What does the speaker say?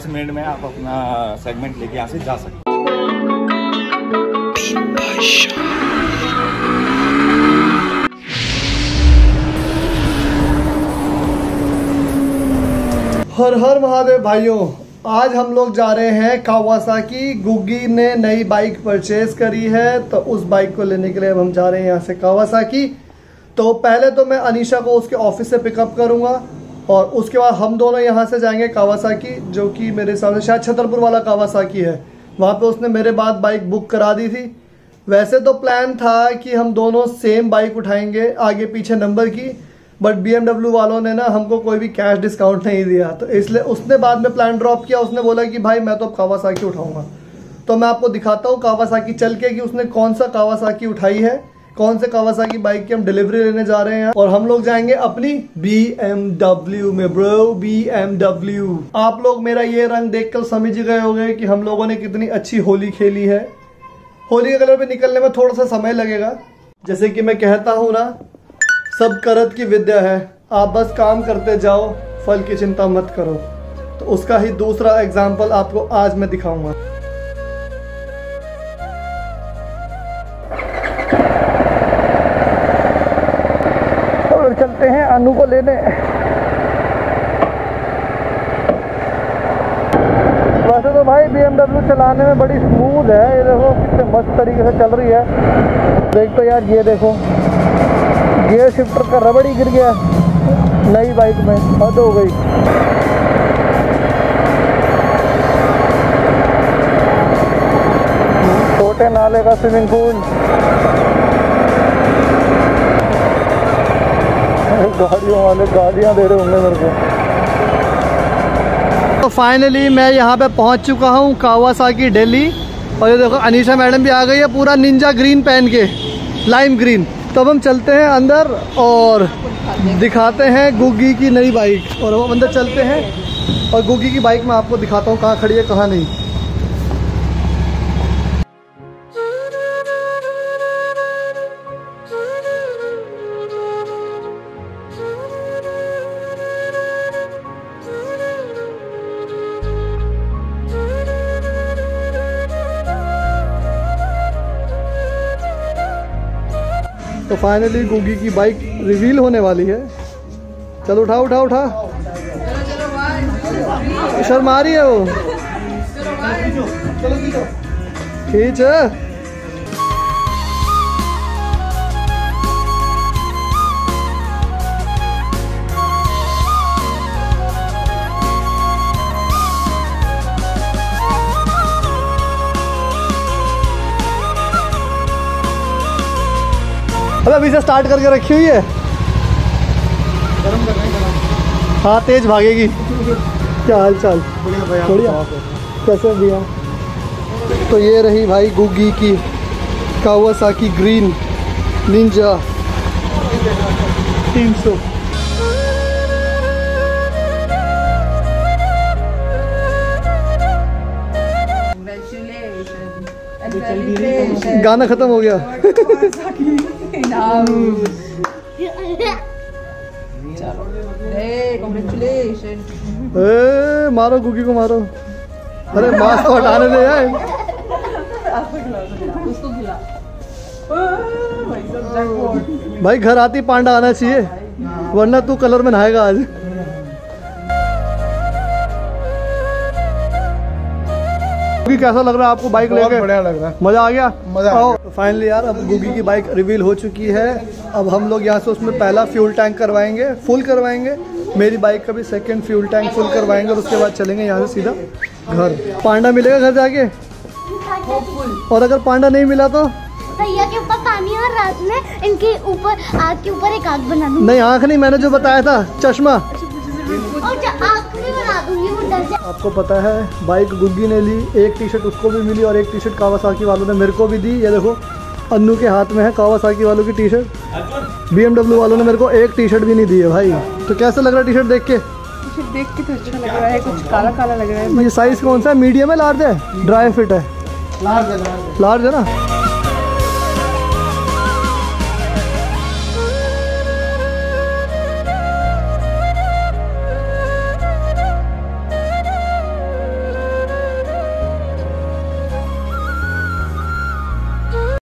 Minute में आप अपना सेगमेंट लेके यहाँ से जा सकते हैं। हर हर महादेव भाइयों, आज हम लोग जा रहे हैं कावासाकी। गुग्गी ने नई बाइक परचेज करी है, तो उस बाइक को लेने के लिए अब हम जा रहे हैं यहाँ से कावासाकी। तो पहले तो मैं अनीशा को उसके ऑफिस से पिकअप करूँगा और उसके बाद हम दोनों यहाँ से जाएंगे कावासाकी, जो कि मेरे हिसाब से शायद छतरपुर वाला कावासाकी है। वहाँ पे उसने मेरे बाद बाइक बुक करा दी थी। वैसे तो प्लान था कि हम दोनों सेम बाइक उठाएंगे, आगे पीछे नंबर की, बट BMW वालों ने ना हमको कोई भी कैश डिस्काउंट नहीं दिया, तो इसलिए उसने बाद में प्लान ड्रॉप किया। उसने बोला कि भाई मैं तो अब कावासाकी उठाऊंगा। तो मैं आपको दिखाता हूँ कावासाकी चल के कि उसने कौन सा कावासाकी उठाई है, कौन से कावासाकी बाइक की हम डिलीवरी लेने जा रहे हैं। और हम लोग जाएंगे अपनी BMW में ब्रो, BMW। आप लोग मेरा ये रंग देखकर समझ गए होंगे कि हम लोगों ने कितनी अच्छी होली खेली है। होली के कलर पे निकलने में थोड़ा सा समय लगेगा। जैसे कि मैं कहता हूँ ना, सब करत की विद्या है, आप बस काम करते जाओ, फल की चिंता मत करो। तो उसका ही दूसरा एग्जाम्पल आपको आज मैं दिखाऊंगा। और चलते हैं अनु को लेने। वैसे तो भाई BMW चलाने में बड़ी स्मूथ है, ये देखो कितने मस्त तरीके से चल रही है। देख तो यार, ये देखो गियर शिफ्टर का रबड़ ही गिर गया नई बाइक में, हद हो गई। छोटे नाले का स्विमिंग पूल, गाड़ियों वाले गालियां दे रहे होंगे मेरे को। तो फाइनली मैं यहाँ पे पहुँच चुका हूँ कावासाकी दिल्ली। और ये देखो अनीशा मैडम भी आ गई है, पूरा निंजा ग्रीन पहन के, लाइम ग्रीन। तो अब हम चलते हैं अंदर और दिखाते हैं गुग्गी की नई बाइक। और हम अंदर चलते हैं और गुग्गी की बाइक मैं आपको दिखाता हूँ कहाँ खड़ी है कहाँ नहीं। तो फाइनली गुग्गी की बाइक रिवील होने वाली है। चलो उठा उठा उठा, शर्मा रही है वो, खींच। अबे अभी से स्टार्ट करके रखी हुई है, गरम कर रहे हैं। हाँ तेज भागेगी। क्या हाल चाल? बढ़िया। कैसे भैया? तो ये रही भाई गुग्गी की कावासाकी ग्रीन निंजा 300। गाना खत्म हो गया। मारो गुग्गी को मारो। अरे मास्क तो हटाने दे यार। भाई घर आती पांडा आना चाहिए, वरना तू कलर में नहाएगा आज। कैसा लग रहा है आपको बाइक लेके? बढ़िया लग रहा है, मजा आ गया। मजा आ गया। फाइनली यार अब गुग्गी की बाइक रिवील हो चुकी है। अब हम लोग यहाँ से उसमें पहला फ्यूल टैंक करवाएंगे, फुल करवाएंगे। मेरी बाइक का भी सेकंड फ्यूल टैंक फुल करवाएंगे और उसके बाद चलेंगे यहाँ से सीधा घर। पांडा मिलेगा घर जाके? और अगर पांडा नहीं मिला तो भैया के ऊपर पानी और रात में इनके ऊपर आग के ऊपर एक आग बना दूंगी। नहीं आँख नहीं, मैंने जो बताया था चश्मा, और आग भी बना दूंगी। वो डर जाए। आपको पता है बाइक गुग्गी ने ली, एक टी शर्ट उसको भी मिली और एक टी शर्ट कावासाकी वालों ने मेरे को भी दी। ये देखो अन्नू के हाथ में है कावासाकी वालों की टी शर्ट। BMW वालों ने मेरे को एक टी शर्ट भी नहीं दी है भाई। तो कैसा लग रहा है टी शर्ट देख के? देख के तो अच्छा लग रहा है, कुछ काला काला लग रहा है। ये साइज कौन सा है? मीडियम है, लार्ज है? ड्राई फिट है? लार्ज है ना।